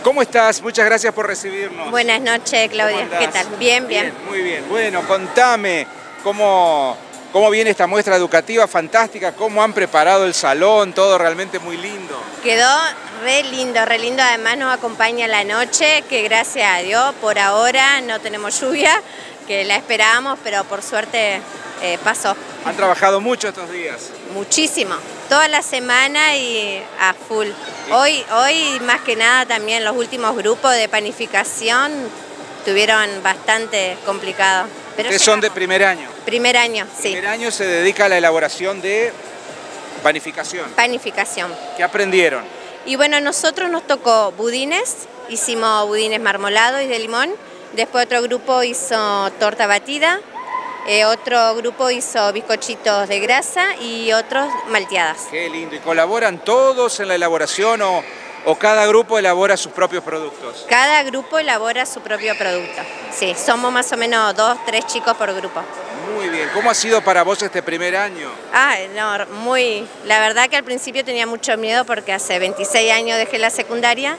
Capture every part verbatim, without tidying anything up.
¿Cómo estás? Muchas gracias por recibirnos. Buenas noches, Claudia. ¿Qué tal? Bien, bien, bien. Muy bien. Bueno, contame cómo, cómo viene esta muestra educativa fantástica, cómo han preparado el salón, todo realmente muy lindo. Quedó re lindo, re lindo. Además nos acompaña la noche, que gracias a Dios por ahora no tenemos lluvia, que la esperábamos, pero por suerte eh, pasó. ¿Han trabajado mucho estos días? Muchísimo. Toda la semana y a full. Hoy, hoy más que nada también los últimos grupos de panificación tuvieron bastante complicado. Pero ¿Ustedes son de primer año? Primer año, sí. Primer año se dedica a la elaboración de panificación. Panificación. ¿Qué aprendieron? Y bueno, a nosotros nos tocó budines, hicimos budines marmolados y de limón. Después otro grupo hizo torta batida. Eh, otro grupo hizo bizcochitos de grasa y otros malteadas. Qué lindo. ¿Y colaboran todos en la elaboración o, o cada grupo elabora sus propios productos? Cada grupo elabora su propio producto. Sí, somos más o menos dos, tres chicos por grupo. Muy bien. ¿Cómo ha sido para vos este primer año? Ah, no, muy... La verdad que al principio tenía mucho miedo porque hace veintiséis años dejé la secundaria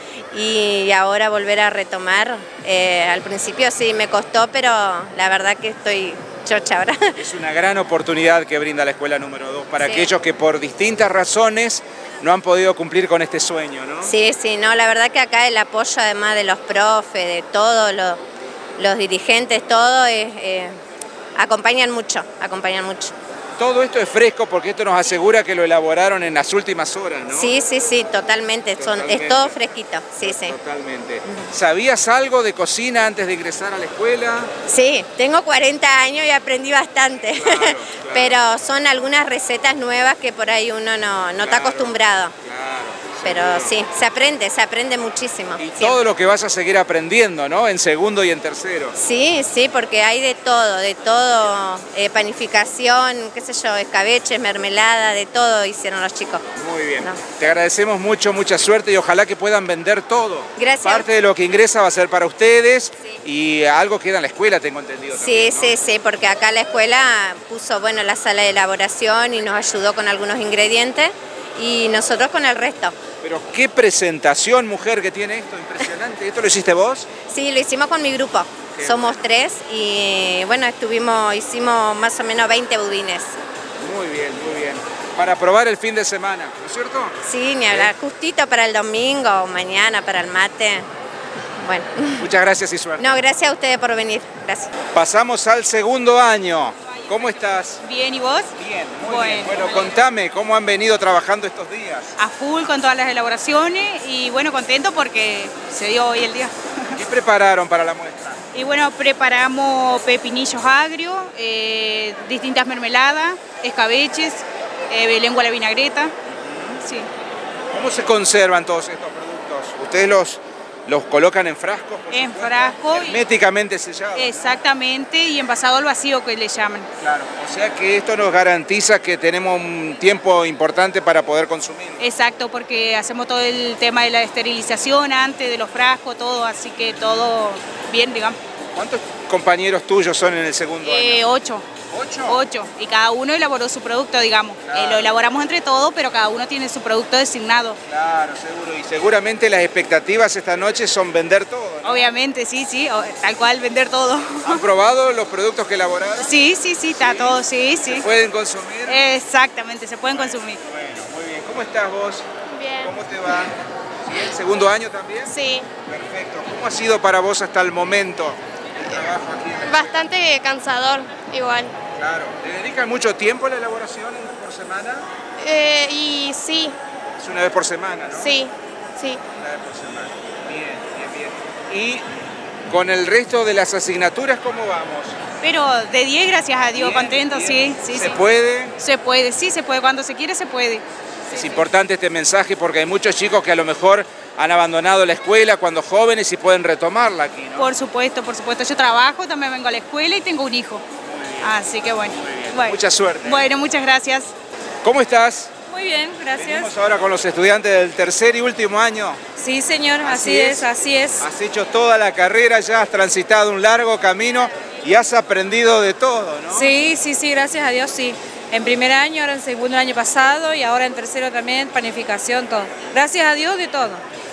y ahora volver a retomar, eh, al principio sí me costó, pero la verdad que estoy chocha ahora. Es una gran oportunidad que brinda la escuela número dos para sí. aquellos que por distintas razones no han podido cumplir con este sueño, ¿no? Sí, sí, no, la verdad que acá el apoyo además de los profes, de todos los, los dirigentes, todo, es, eh, acompañan mucho, acompañan mucho. Todo esto es fresco porque esto nos asegura que lo elaboraron en las últimas horas, ¿no? Sí, sí, sí, totalmente. totalmente. Son, es todo fresquito, sí, sí. Totalmente. ¿Sabías algo de cocina antes de ingresar a la escuela? Sí, tengo cuarenta años y aprendí bastante, claro, claro. Pero son algunas recetas nuevas que por ahí uno no, no claro, está acostumbrado. Claro. Pero sí, se aprende, se aprende muchísimo. Y siempre. Todo lo que vas a seguir aprendiendo, ¿no? En segundo y en tercero. Sí, sí, porque hay de todo, de todo, eh, panificación, qué sé yo, escabeches, mermelada, de todo hicieron los chicos. Muy bien. No. Te agradecemos mucho, mucha suerte y ojalá que puedan vender todo. Gracias. Parte de lo que ingresa va a ser para ustedes sí. y algo queda en la escuela, tengo entendido. Sí, también, ¿no? sí, sí, porque acá la escuela puso, bueno, la sala de elaboración y nos ayudó con algunos ingredientes y nosotros con el resto. Pero qué presentación, mujer, que tiene esto, impresionante. ¿Esto lo hiciste vos? Sí, lo hicimos con mi grupo. Qué Somos bueno. tres y bueno, estuvimos, hicimos más o menos veinte budines. Muy bien, muy bien. Para probar el fin de semana, ¿no es cierto? Sí, ni hablar, ¿Sí? Justito para el domingo o mañana para el mate. Bueno. Muchas gracias y suerte. No, gracias a ustedes por venir. Gracias. Pasamos al segundo año. ¿Cómo estás? Bien, ¿y vos? Bien, muy bueno, bien. Bueno, contame, ¿cómo han venido trabajando estos días? A full con todas las elaboraciones y bueno, contento porque se dio hoy el día. ¿Qué prepararon para la muestra? Y bueno, preparamos pepinillos agrios, eh, distintas mermeladas, escabeches, eh, lengua a la vinagreta. Sí. ¿Cómo se conservan todos estos productos? ¿Ustedes los, los colocan en frascos? En frasco. Herméticamente sellados. Exactamente, y envasado al vacío que le llaman. Claro, o sea que esto nos garantiza que tenemos un tiempo importante para poder consumir. Exacto, porque hacemos todo el tema de la esterilización antes de los frascos, todo, así que todo bien, digamos. ¿Cuántos compañeros tuyos son en el segundo eh, año? Ocho. ¿Ocho? Ocho, y cada uno elaboró su producto, digamos. Claro. Eh, lo elaboramos entre todos, pero cada uno tiene su producto designado. Claro, seguro. Y seguramente las expectativas esta noche son vender todo, ¿no? Obviamente, sí, sí, tal cual, vender todo. ¿Han probado los productos que elaboraron? Sí, sí, sí, está ¿Sí? todo, sí, sí. ¿Se pueden consumir? Exactamente, se pueden consumir. Bueno, muy bien. ¿Cómo estás vos? Bien. ¿Cómo te va? ¿Sí? ¿El segundo año también? Sí. Perfecto. ¿Cómo ha sido para vos hasta el momento el trabajo aquí en la Bastante cansador, igual. Claro. ¿Le dedican mucho tiempo a la elaboración por semana? Eh, y sí. Es una vez por semana, ¿no? Sí, sí. Una vez por semana. Bien, bien, bien. ¿Y con el resto de las asignaturas cómo vamos? Pero de diez, gracias a Dios, Bien, contento, bien. sí, sí. ¿Se sí. puede? Se puede, sí, se puede. Cuando se quiere, se puede. Es Sí, importante este mensaje porque hay muchos chicos que a lo mejor han abandonado la escuela cuando jóvenes y pueden retomarla aquí, ¿no? Por supuesto, por supuesto. Yo trabajo, también vengo a la escuela y tengo un hijo. Así que bueno. bueno. Mucha suerte. Bueno, muchas gracias. ¿Cómo estás? Muy bien, gracias. Venimos ahora con los estudiantes del tercer y último año. Sí, señor, así, Así es, es. así es. Has hecho toda la carrera, ya has transitado un largo camino y has aprendido de todo, ¿no? Sí, sí, sí, gracias a Dios, sí. En primer año, ahora en segundo el año pasado y ahora en tercero también, panificación, todo. Gracias a Dios de todo.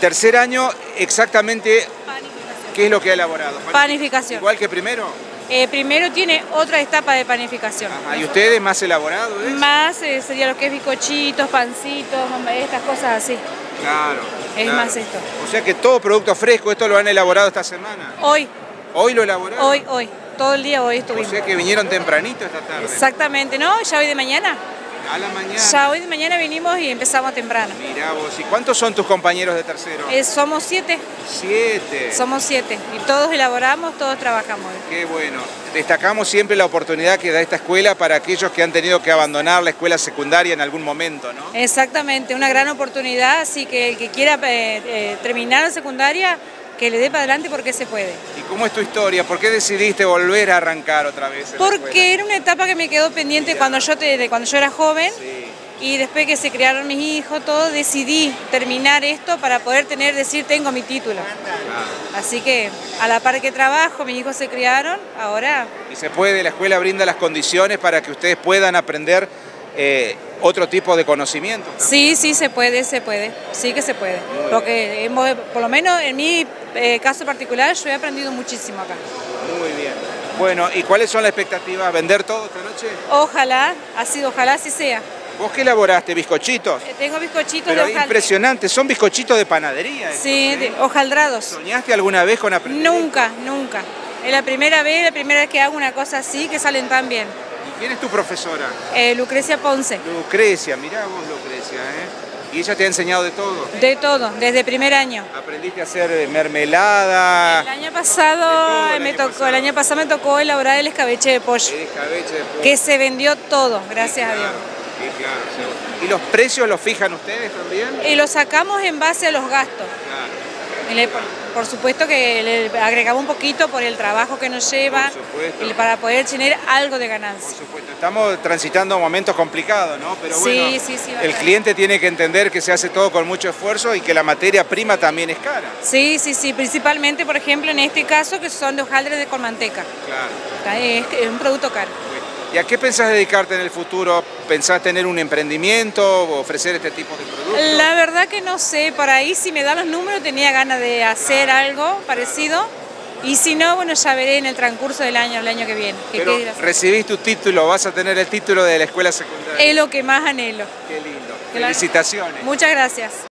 Tercer año, exactamente, Panificación. ¿qué es lo que ha elaborado? Panificación. ¿Igual que primero? Eh, primero tiene otra etapa de panificación. Ajá, ¿y ustedes más elaborado? ¿Es? Más eh, sería lo que es bizcochitos, pancitos, estas cosas así. Claro. Es claro. más esto. O sea que todo producto fresco, ¿esto lo han elaborado esta semana? Hoy, ¿Hoy lo elaboraron? hoy, hoy. Todo el día hoy O estuvimos. sea que vinieron tempranito esta tarde. Exactamente, ¿no? Ya hoy de mañana. A la mañana. Ya hoy de mañana vinimos y empezamos temprano. Mirá vos, ¿y cuántos son tus compañeros de tercero? Eh, somos siete, Siete. somos siete. Y todos elaboramos, todos trabajamos. Qué bueno. Destacamos siempre la oportunidad que da esta escuela para aquellos que han tenido que abandonar la escuela secundaria en algún momento, ¿no? Exactamente, una gran oportunidad, así que el que quiera eh, eh, terminar la secundaria, que le dé para adelante porque se puede. ¿Y cómo es tu historia? ¿Por qué decidiste volver a arrancar otra vez en la Porque era una etapa que me quedó pendiente cuando yo, te, de cuando yo era joven. escuela? Sí. Y después que se criaron mis hijos, todo, decidí terminar esto para poder tener, decir, tengo mi título. Ah. Así que a la par que trabajo, mis hijos se criaron, ahora... Y se puede, la escuela brinda las condiciones para que ustedes puedan aprender eh, otro tipo de conocimiento. Sí, sí, se puede, se puede, sí que se puede. Porque hemos, por lo menos en mi eh, caso particular, yo he aprendido muchísimo acá. Muy bien. Bueno, ¿y cuáles son las expectativas? ¿Vender todo esta noche? Ojalá, así, ojalá así sea. ¿Vos qué elaboraste? ¿Bizcochitos? Eh, Tengo bizcochitos Pero de hojaldre. impresionante, son bizcochitos de panadería. estos, Sí, ¿eh? de hojaldrados. ¿Soñaste alguna vez con aprender? Nunca, nunca. Es la primera vez, la primera vez que hago una cosa así, que salen tan bien. ¿Y quién es tu profesora? Eh, Lucrecia Ponce. Lucrecia, mirá vos Lucrecia, ¿eh? ¿Y ella te ha enseñado de todo? De todo, desde primer año. ¿Aprendiste a hacer mermelada? El año De todo pasado el me año tocó, pasado. el año pasado me tocó elaborar el escabeche de pollo, El escabeche de pollo. que se vendió todo, gracias a Dios. Sí, claro, sí. ¿Y los precios los fijan ustedes también? Y lo sacamos en base a los gastos. Claro. Y le- por, por supuesto que le agregamos un poquito por el trabajo que nos lleva Por supuesto. y para poder tener algo de Por ganancia. supuesto, estamos transitando momentos complicados, ¿no? Pero Sí, bueno, sí, sí, el bastante. cliente tiene que entender que se hace todo con mucho esfuerzo y que la materia prima también es cara. Sí, sí, sí, principalmente, por ejemplo, en este caso, que son de hojaldre de con manteca. Claro. Es, es un producto caro. ¿Y a qué pensás dedicarte en el futuro? ¿Pensás tener un emprendimiento o ofrecer este tipo de productos? La verdad que no sé, por ahí si me dan los números tenía ganas de hacer algo parecido y si no, bueno, ya veré en el transcurso del año, el año que viene. Que Pero qué ir a hacer. recibís tu título, vas a tener el título de la escuela secundaria. Es lo que más anhelo. Qué lindo. Claro. Felicitaciones. Muchas gracias.